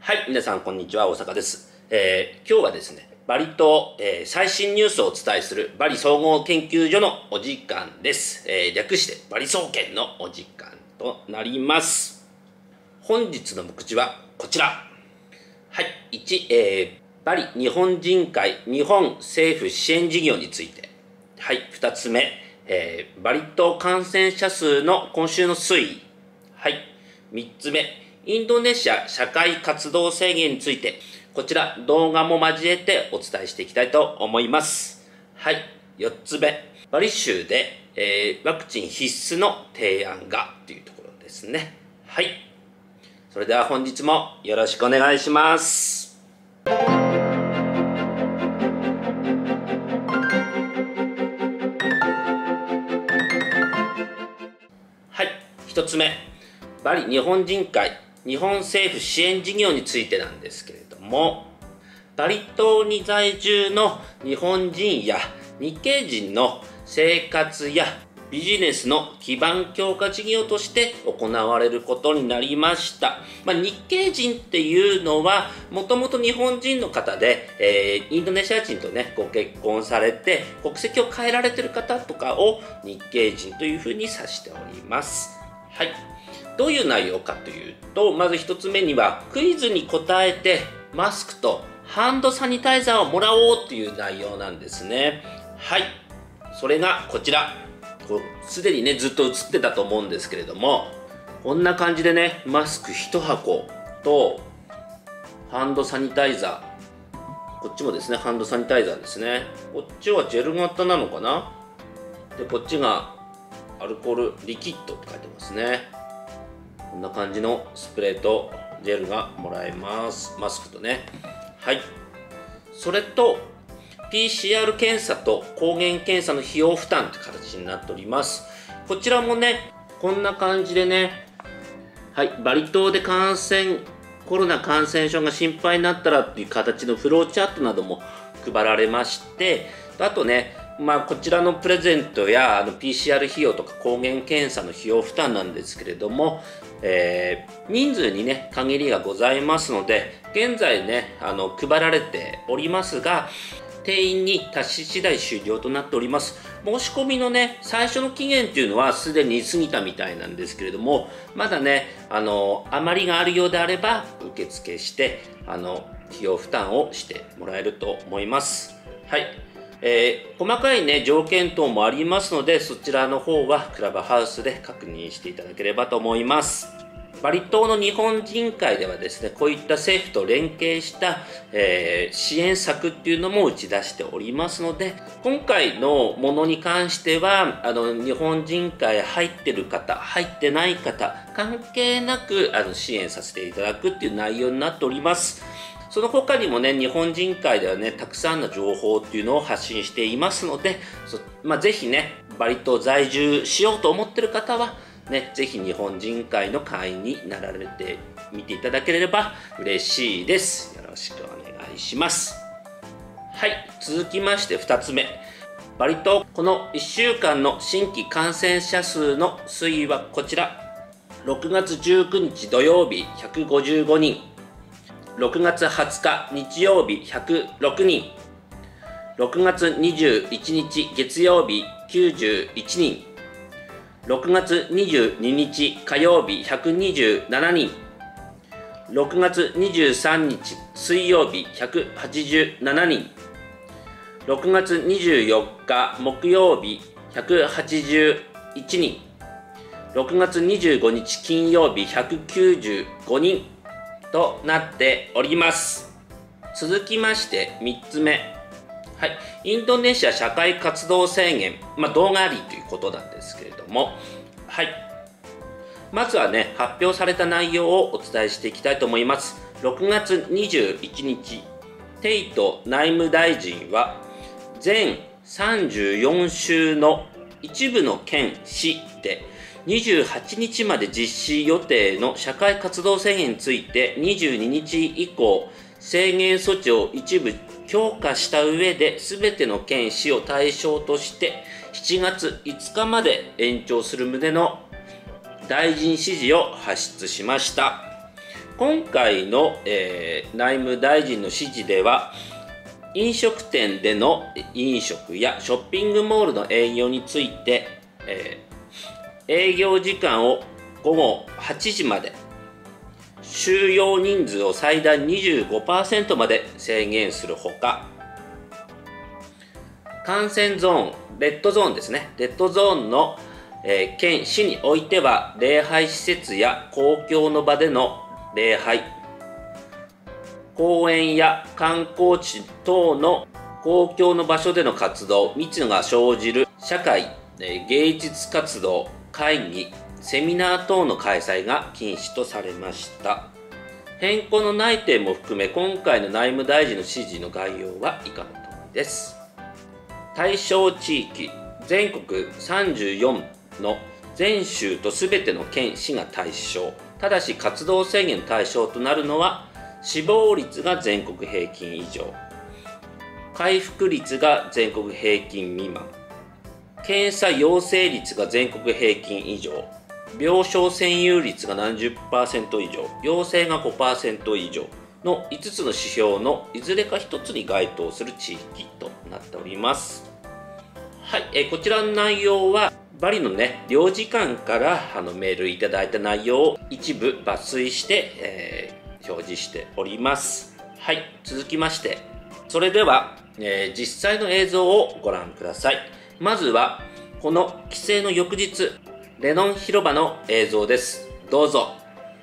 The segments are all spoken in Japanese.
はい、皆さんこんにちは、大阪です。今日はですね、バリ島、最新ニュースをお伝えするバリ総合研究所のお時間です。略してバリ総研のお時間となります。本日の目次はこちら。はい、1、バリ日本人会日本政府支援事業について。はい、2つ目、バリ島感染者数の今週の推移。はい、3つ目、インドネシア社会活動制限について、こちら動画も交えてお伝えしていきたいと思います。はい、4つ目、バリ州で、ワクチン必須の提案がというところですね。はい、それでは本日もよろしくお願いします。はい、1つ目、バリ日本人会日本政府支援事業についてなんですけれども、バリ島に在住の日本人や日系人の生活やビジネスの基盤強化事業として行われることになりました。日系人っていうのはもともと日本人の方で、インドネシア人とねご結婚されて国籍を変えられてる方とかを日系人というふうに指しております。はい、どういう内容かというと、まず1つ目にはクイズに答えてマスクとハンドサニタイザーをもらおうという内容なんですね。はい、それがこちら。すでにねずっと映ってたと思うんですけれども、こんな感じでねマスク1箱とハンドサニタイザー、こっちもですねハンドサニタイザーですね。こっちはジェル型なのかな。でこっちがアルコールリキッドって書いてますね。こんな感じのスプレーとジェルがもらえます。マスクとね。はい、それと PCR 検査と抗原検査の費用負担という形になっております。こちらもねこんな感じでね、はい、バリ島でコロナ感染症が心配になったらっていう形のフローチャットなども配られまして、あとねこちらのプレゼントやPCR 費用とか抗原検査の費用負担なんですけれども、人数にね限りがございますので、現在ね配られておりますが、定員に達し次第終了となっております。申し込みのね最初の期限っていうのはすでに過ぎたみたいなんですけれども、まだね余りがあるようであれば受付して費用負担をしてもらえると思います。はい、細かいね条件等もありますので、そちらの方はクラブハウスで確認していただければと思います。バリ島の日本人会ではですね、こういった政府と連携した、支援策っていうのも打ち出しておりますので、今回のものに関しては日本人会入ってる方入ってない方関係なく支援させていただくっていう内容になっております。その他にもね日本人会ではねたくさんの情報っていうのを発信していますので、ぜひねバリ島在住しようと思ってる方はね、ぜひ日本人会の会員になられてみていただければ嬉しいです。よろしくお願いします。はい、続きまして2つ目、バリ島この1週間の新規感染者数の推移はこちら。6月19日土曜日155人、6月20日日曜日106人、6月21日月曜日91人、6月22日火曜日127人、6月23日水曜日187人、6月24日木曜日181人、6月25日金曜日195人となっております。続きまして3つ目、はい、インドネシア社会活動制限、動画ありということなんですけれども、はい、まずはね発表された内容をお伝えしていきたいと思います。6月21日、テイト内務大臣は全34州の一部の県市で28日まで実施予定の社会活動制限について22日以降制限措置を一部強化した上で全ての県市を対象として7月5日まで延長する旨の大臣指示を発出しました。 今回の、内務大臣の指示では、飲食店での飲食やショッピングモールの営業について、営業時間を午後8時まで、収容人数を最大 25% まで制限するほか、感染ゾーン、レッドゾーンですね、レッドゾーンの、県市においては礼拝施設や公共の場での礼拝、公園や観光地等の公共の場所での活動、密が生じる社会、芸術活動、会議、セミナー等の開催が禁止とされました。変更の内定も含め、今回の内務大臣の指示の概要は以下の通りです。対象地域、全国34の全州とすべての県市が対象。ただし活動制限の対象となるのは、死亡率が全国平均以上、回復率が全国平均未満、検査陽性率が全国平均以上、病床占有率が70% 以上、陽性が 5% 以上の5つの指標のいずれか1つに該当する地域となっております。はい、こちらの内容はバリのね、領事館からメールいただいた内容を一部抜粋して、表示しております。はい、続きまして、それでは、実際の映像をご覧ください。まずは、この規制の翌日、レノン広場の映像です。どうぞ。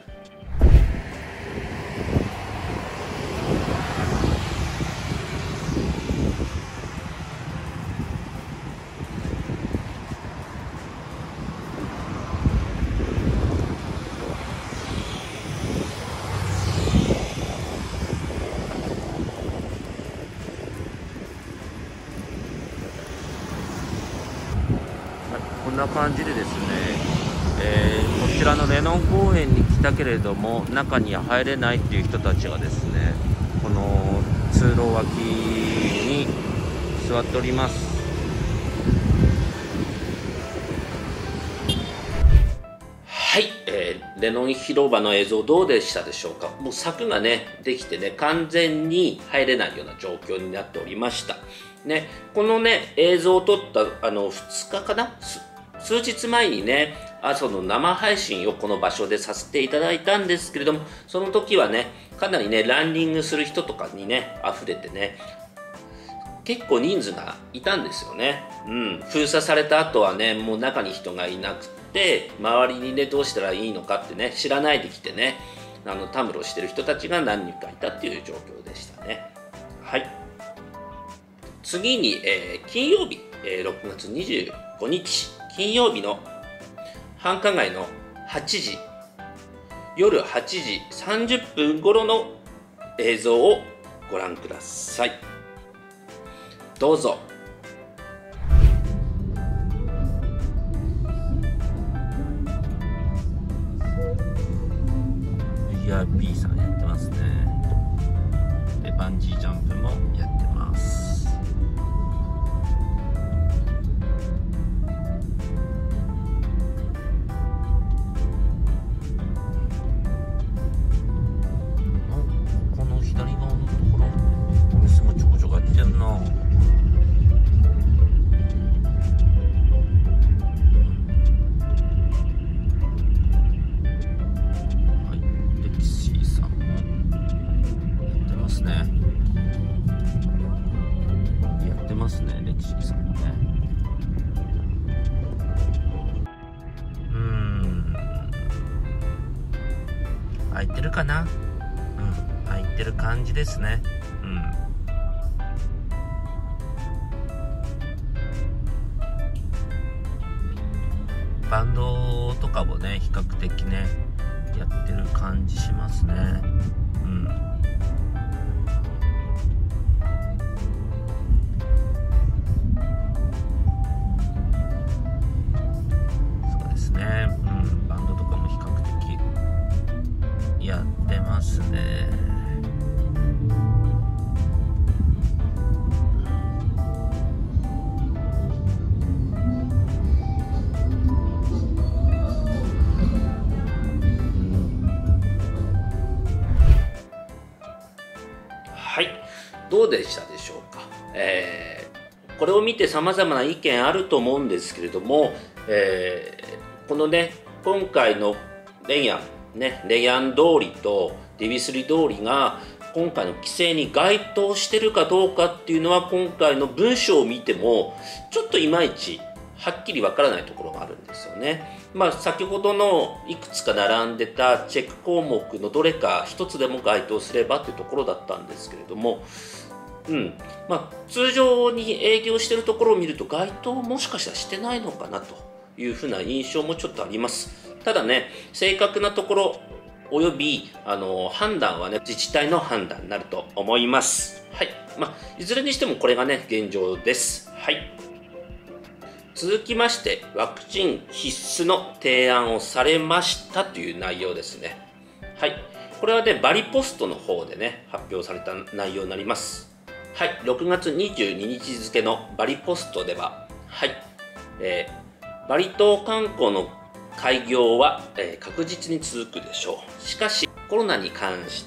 こんな感じでですね、こちらのレノン公園に来たけれども中に入れないっていう人たちがですね、この通路脇に座っております。はい、レノン広場の映像どうでしたでしょうか。もう柵がねできてね、完全に入れないような状況になっておりましたね。このね映像を撮った2日かな、数日前にね、その生配信をこの場所でさせていただいたんですけれども、その時はね、かなりね、ランニングする人とかにね、溢れてね、結構人数がいたんですよね。封鎖された後はね、もう中に人がいなくて、周りにね、どうしたらいいのかってね、知らないで来てね、たむろしてる人たちが何人かいたっていう状況でしたね。はい。次に、金曜日、6月25日、金曜日の繁華街の夜8時30分頃の映像をご覧ください。どうぞ。VIP さんやってますね。で、バンジージャンプもやってます。開いてるかな。開いてる感じですね。バンドとかもね、比較的ね、やってる感じしますね。そうですね。バンドとかも比較的やってますね。 どうでしたでしょうか。これを見て様々な意見あると思うんですけれども、このね、今回のレイアン通りとディビスリ通りが今回の規制に該当してるかどうかっていうのは、今回の文章を見てもちょっといまいちはっきりわからないところがあるんですよね。先ほどのいくつか並んでたチェック項目のどれか一つでも該当すればというところだったんですけれども、通常に営業しているところを見ると該当もしかしたらしてないのかなというふうな印象もちょっとあります。ただね、正確なところおよび判断はね、自治体の判断になると思います。はい。いずれにしてもこれがね、現状です。はい。続きまして、ワクチン必須の提案をされましたという内容ですね。はい。これはね、バリポストの方でね、発表された内容になります。はい。6月22日付のバリポストでは、はい。バリ島観光の開業は、確実に続くでしょう。しかし、コロナに関して、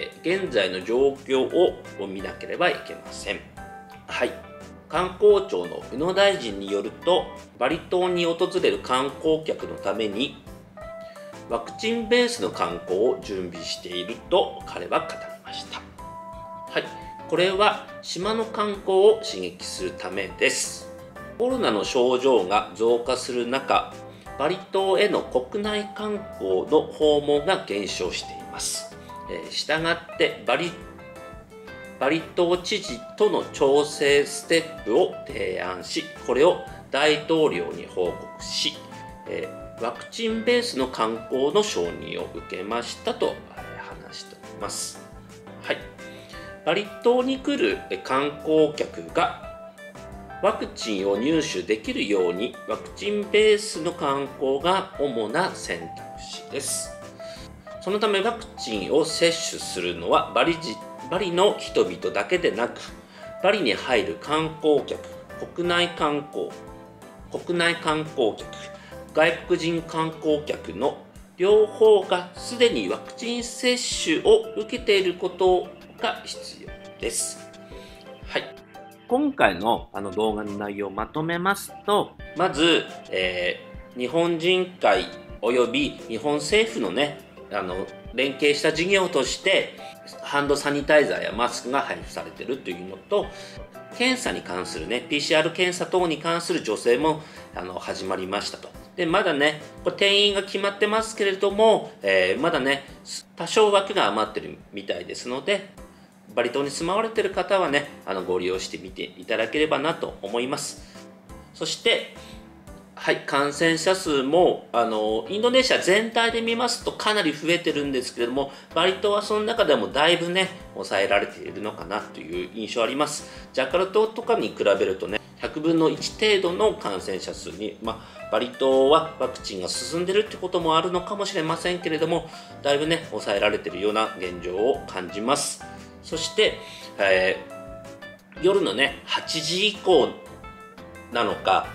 現在の状況を見なければいけません。はい。観光庁の宇野大臣によると、バリ島に訪れる観光客のためにワクチンベースの観光を準備していると彼は語りました。はい、これは島の観光を刺激するためです。コロナの症状が増加する中、バリ島への国内観光の訪問が減少しています。したがってバリ島知事との調整ステップを提案し、これを大統領に報告し、ワクチンベースの観光の承認を受けましたと話しております。はい、バリ島に来る観光客がワクチンを入手できるように、ワクチンベースの観光が主な選択肢です。そのためワクチンを接種するのはバリの人々だけでなく、バリに入る観光客、国内観光客、外国人観光客の両方がすでにワクチン接種を受けていることが必要です。はい。今回の動画の内容をまとめますと、まず、日本人会および日本政府のね、連携した事業としてハンドサニタイザーやマスクが配布されているというのと、検査に関するね PCR 検査等に関する助成も始まりましたと。でまだねこれ定員が決まってますけれども、まだね多少枠が余ってるみたいですので、バリ島に住まわれている方はねご利用してみていただければなと思います。そしてはい、感染者数もインドネシア全体で見ますとかなり増えてるんですけれども、バリ島はその中でもだいぶね抑えられているのかなという印象あります。ジャカルタとかに比べるとね100分の1程度の感染者数に、バリ島はワクチンが進んでるってこともあるのかもしれませんけれども、だいぶね抑えられているような現状を感じます。そして、夜のね8時以降なのか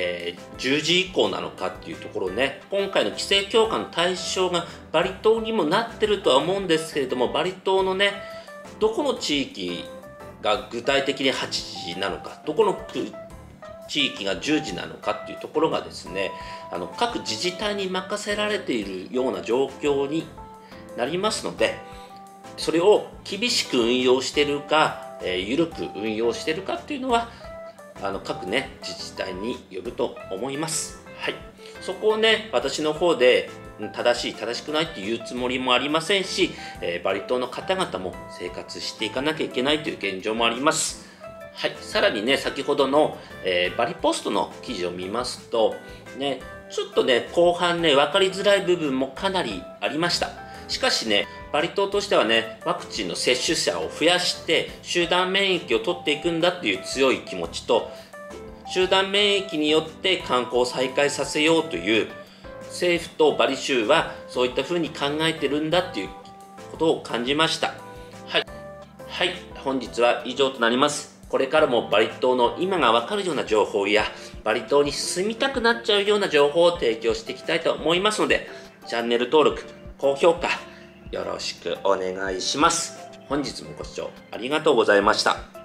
10時以降なのかっていうところね、今回の規制強化の対象がバリ島にもなってるとは思うんですけれども、バリ島のねどこの地域が具体的に8時なのか、どこの地域が10時なのかっていうところがですね、各自治体に任せられているような状況になりますので、それを厳しく運用しているか、緩く運用しているかっていうのは各ね自治体によると思います。はい、そこをね私の方で正しくないっていうつもりもありませんし、バリ島の方々も生活していかなきゃいけないという現状もあります。はい、さらにね先ほどの、バリポストの記事を見ますとね、ちょっとね後半ね分かりづらい部分もかなりありました。しかしねバリ島としてはねワクチンの接種者を増やして集団免疫を取っていくんだっていう強い気持ちと、集団免疫によって観光を再開させようという政府とバリ州はそういったふうに考えてるんだっていうことを感じました。はい、本日は以上となります。これからもバリ島の今が分かるような情報やバリ島に住みたくなっちゃうような情報を提供していきたいと思いますので、チャンネル登録、高評価よろしくお願いします。 本日もご視聴ありがとうございました。